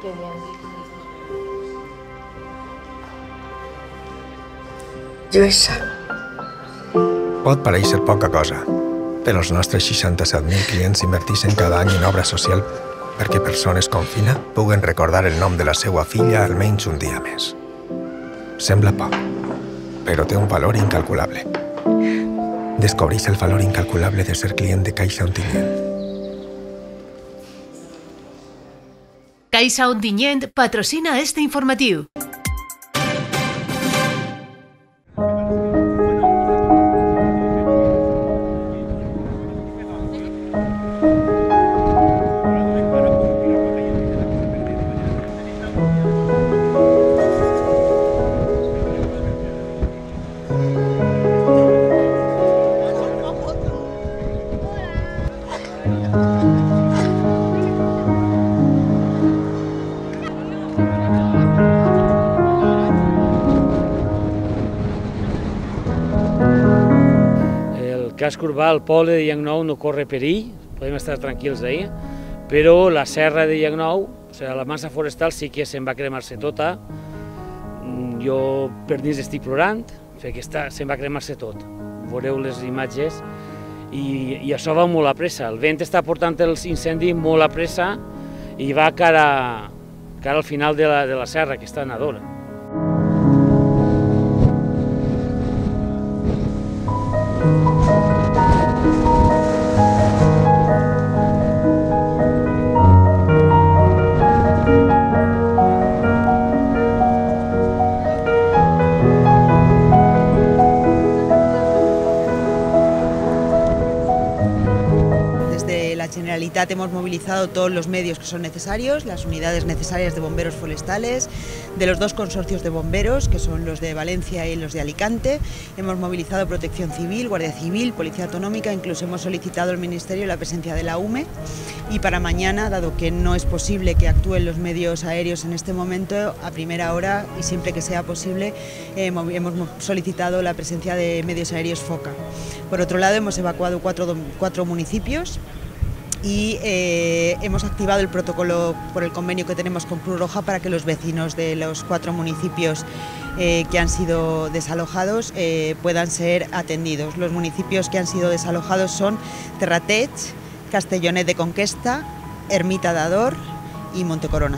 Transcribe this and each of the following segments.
Qué bien. Lluïsa. Pot parèixer poca cosa, però els nostres 67.000 clients inverteixen cada any en obra social perquè persones com Fina puguen recordar el nom de la seva filla almenys un dia més. Sembla poc, però té un valor incalculable. Descobreix el valor incalculable de ser client de Caixa Ontinyent. Caixa Ontinyent patrocina este informatiu. El casc urbà, el poble de Llenguanou no corre perill, podem estar tranquils d'ahir, però la serra de Llenguanou, la massa forestal sí que se'n va cremar-se tota. Jo per dins estic plorant, perquè se'n va cremar-se tot. Veureu les imatges i això va molt a pressa. El vent està portant els incendis molt a pressa i va cara al final de la serra, que està nadora. La Generalitat hemos movilizado todos los medios que son necesarios, las unidades necesarias de bomberos forestales, de los dos consorcios de bomberos, que son los de Valencia y los de Alicante. Hemos movilizado Protección Civil, Guardia Civil, Policía Autonómica, incluso hemos solicitado al Ministerio la presencia de la UME. Y para mañana, dado que no es posible que actúen los medios aéreos en este momento, a primera hora y siempre que sea posible, hemos solicitado la presencia de medios aéreos FOCA. Por otro lado, hemos evacuado cuatro municipios. Y hemos activado el protocolo por el convenio que tenemos con Cruz Roja para que los vecinos de los 4 municipios que han sido desalojados puedan ser atendidos. Los municipios que han sido desalojados son Terrateig, Castellonet de Conquesta, Ermita de Ador y Montecorona.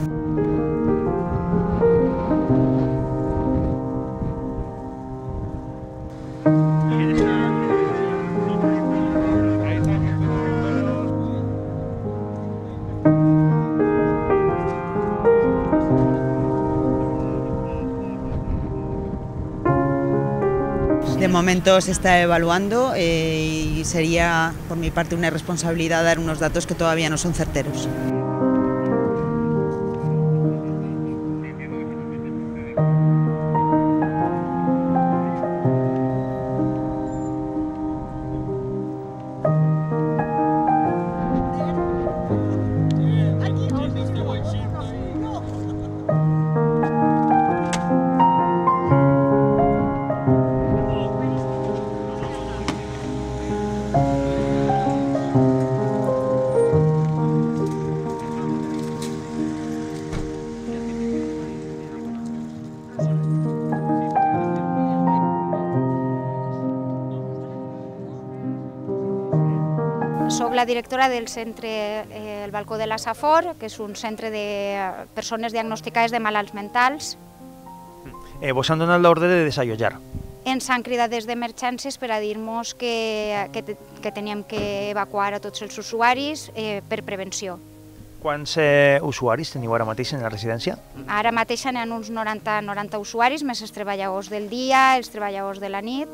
De momento se está evaluando y sería por mi parte una irresponsabilidad dar unos datos que todavía no son certeros. Soc la directora del centre El Balcó de la Safor, que és un centre de persones diagnosticades de malalts mentals. Vos han donat l'ordre de desallotjar. Ens han cridat des d'emergències per a dir-nos que teníem que evacuar a tots els usuaris per prevenció. Quants usuaris teniu ara mateix en la residència? Ara mateix n'hi ha uns 90 usuaris, més els treballadors del dia, els treballadors de la nit.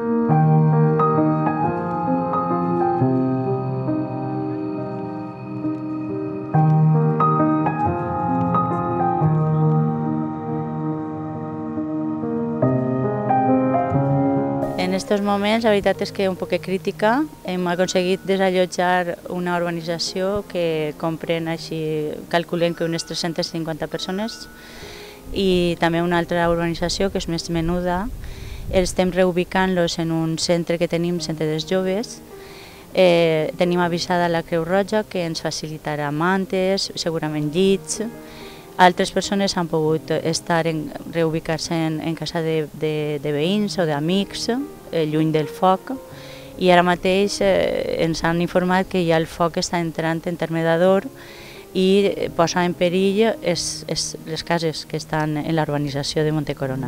En estos moments, la veritat és que un poc crítica. Hem aconseguit desallotjar una urbanització que comprèn així, calculem que unes 350 persones, i també una altra urbanització que és més menuda. Estem reubicant-los en un centre que tenim, centre dels joves, Tenim avisada la Creu Roja que ens facilitarà mantes, segurament llits. Altres persones han pogut reubicar-se en casa de veïns o d'amics, lluny del foc, i ara mateix ens han informat que ja el foc està entrant en terme d'Ador i posa en perill les cases que estan en la urbanització de Montecorona.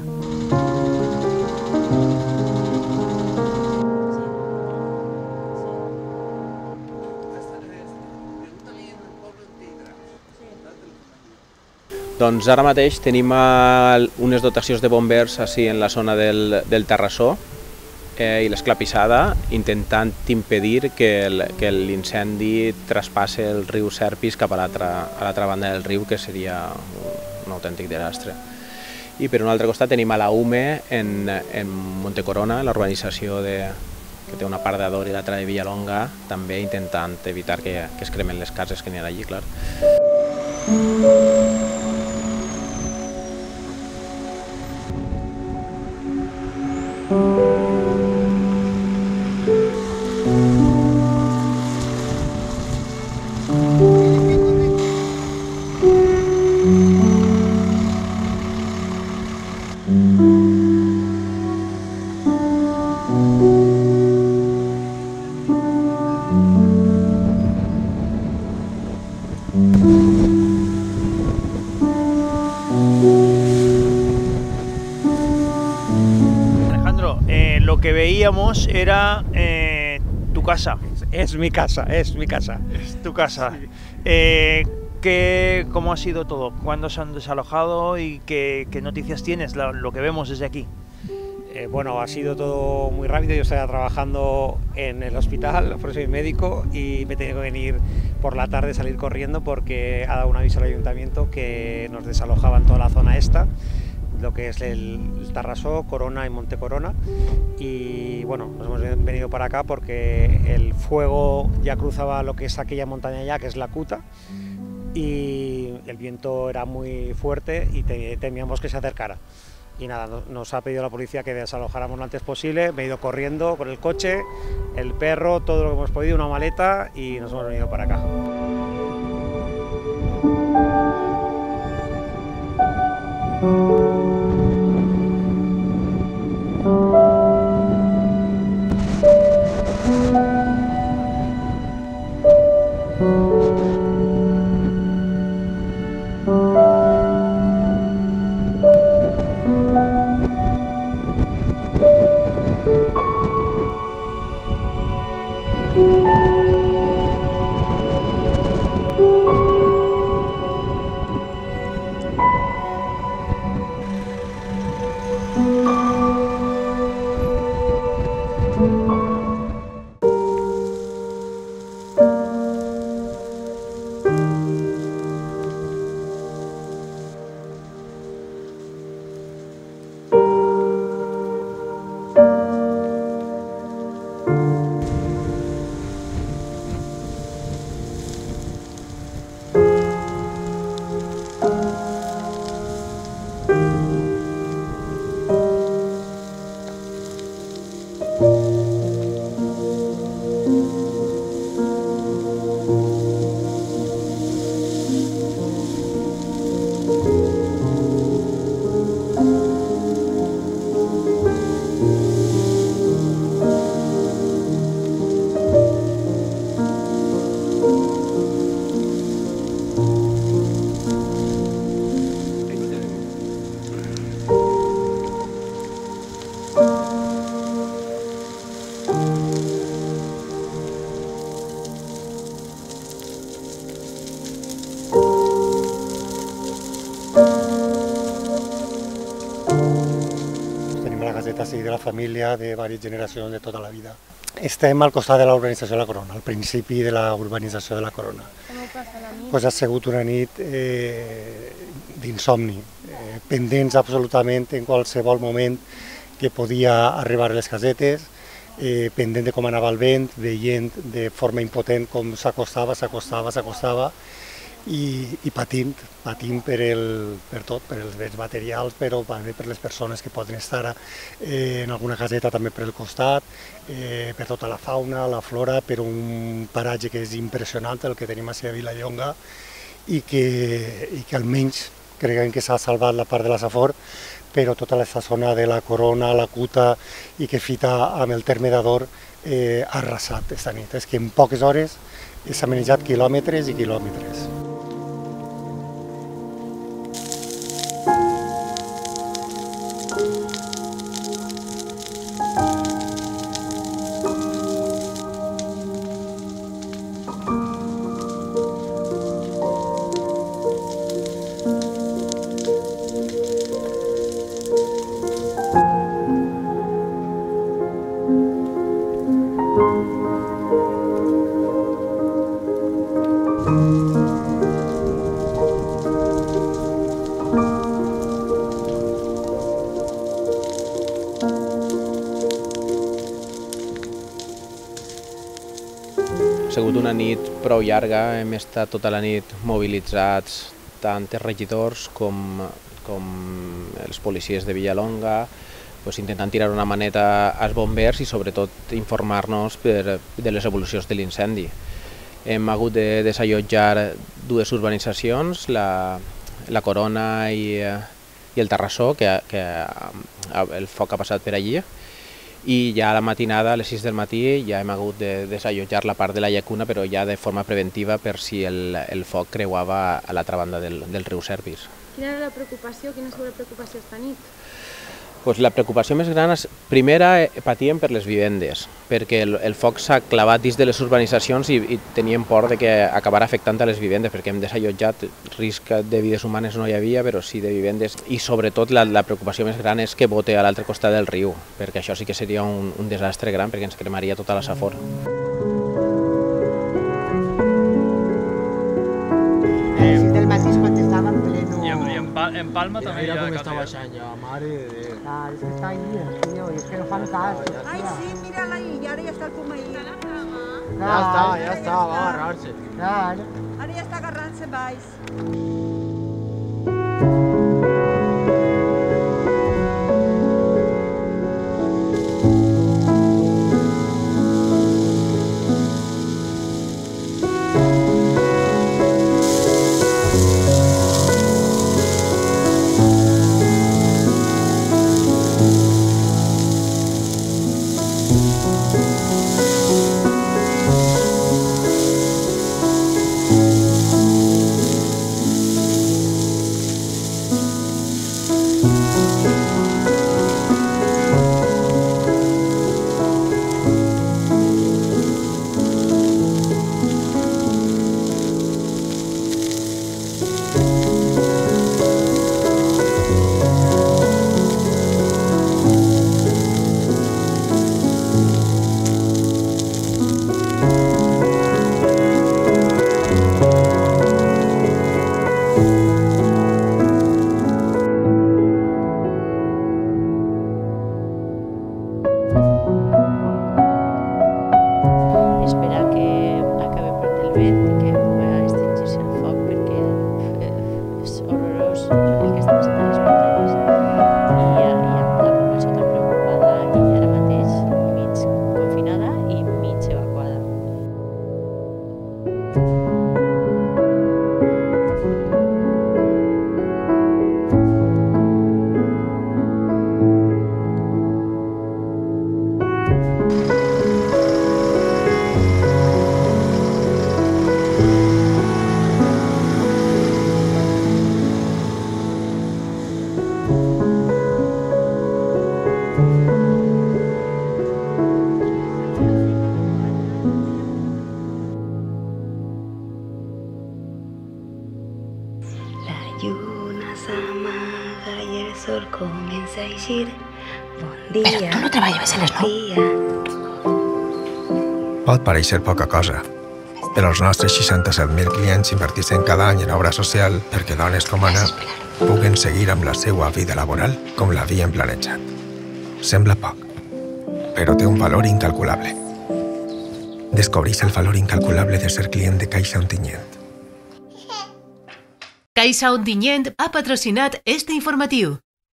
Doncs ara mateix tenim unes dotacions de bombers en la zona del Terrassó i l'esclapissada, intentant impedir que l'incendi traspasse el riu Serpis cap a l'altra banda del riu, que seria un autèntic desastre. I per un altre costat tenim a la UME en Montecorona, l'urbanització que té una part d'Ador i l'altra de Villalonga, també intentant evitar que es cremen les cases que n'hi ha allí, clar. Lo que veíamos era tu casa. Es mi casa, es mi casa. Es tu casa. Sí. ¿Cómo ha sido todo? ¿Cuándo se han desalojado y qué noticias tienes, lo que vemos desde aquí? Bueno, ha sido todo muy rápido. Yo estaba trabajando en el hospital, por eso soy médico, y me he tenido que venir por la tarde, salir corriendo porque ha dado un aviso al ayuntamiento que nos desalojaban toda la zona esta, lo que es el Terrassó, Corona y Montecorona, y bueno, nos hemos venido para acá porque el fuego ya cruzaba lo que es aquella montaña ya, que es la Cuta, y el viento era muy fuerte y temíamos que se acercara. Y nada, nos ha pedido la policía que desalojáramos lo antes posible. Me he ido corriendo con el coche, el perro, todo lo que hemos podido, una maleta, y nos hemos venido para acá. Sí, de la família, de diverses generacions, de tota la vida. Estem al costat de la urbanització de la Corona, al principi de la urbanització de la Corona. Com ho passa la nit? Pues ha sigut una nit d'insomni, pendents absolutament en qualsevol moment que podia arribar a les casetes, pendent de com anava el vent, veient de forma impotent com s'acostava, i patint per tot, per els béns materials, però també per les persones que poden estar en alguna caseta també per el costat, per tota la fauna, la flora, per un paratge que és impressionant el que tenim a Vilallonga i que almenys creiem que s'ha salvat la part de la Safor, però tota aquesta zona de la Corona, la Cuta i que fita amb el terme d'Ador ha arrasat aquesta nit. És que en poques hores s'ha manejat quilòmetres i quilòmetres. Ha sigut una nit prou llarga, hem estat tota la nit mobilitzats, tant els regidors com els policies de Vilallonga, intentant tirar una maneta als bombers i sobretot informar-nos de les evolucions de l'incendi. Hem hagut de desallotjar dues urbanitzacions, la Corona i el Terrassó, que el foc ha passat per allí, i ja a la matinada, a les 6 del matí, ja hem hagut de desallotjar la part de la llacuna, però ja de forma preventiva per si el foc creuava a l'altra banda del riu Servis. Quina era la preocupació? Quina és la preocupació esta nit? La preocupació més gran és, primera, patíem per les vivendes, perquè el foc s'ha clavat dins de les urbanitzacions i teníem por de que acabarà afectant a les vivendes, perquè hem desallotjat, risc de vides humanes no hi havia, però sí de vivendes. I sobretot la preocupació més gran és que bote a l'altre costat del riu, perquè això sí que seria un desastre gran, perquè ens cremaria tota la Safor. Del matí es contestava en pleno... I en Palma també hi ha... Mira com està baixant ja, mare de Déu. Clar, és que està ahí, tio, i és que no fan cas. Ai, sí, mira-la ahí, i ara ja està el puma ahí. Ja està, va a agarrar-se. Clar. Ara ja està agarrant-se baix. sol comienza a eixir. Bon dia. Però tu no treballaves a les 9? Pot pareixer poca cosa, però els nostres 67.000 clients inverteixen cada any en obra social perquè dones com Anna puguen seguir amb la seva vida laboral com l'havien planejat. Sembla poc, però té un valor incalculable. Descobreix el valor incalculable de ser client de Caixa Ontinyent. Caixa Ontinyent ha patrocinat este informatiu.